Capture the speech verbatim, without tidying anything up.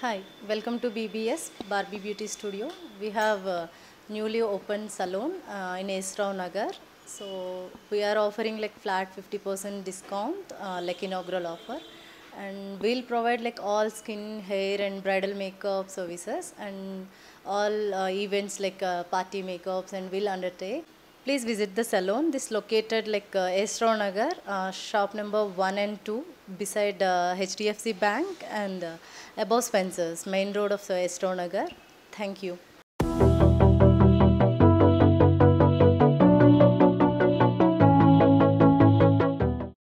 Hi, welcome to B B S Barbie Beauty Studio. We have a newly opened salon uh, in Esrao Nagar. So we are offering like flat fifty percent discount, uh, like inaugural offer, and we'll provide like all skin, hair, and bridal makeup services, and all uh, events like uh, party makeups, and we'll undertake. Please visit the salon. This located like uh, Esrao Nagar, uh, shop number one and two, beside uh, H D F C Bank and uh, above Spencer's, main road of uh, Esrao Nagar. Thank you.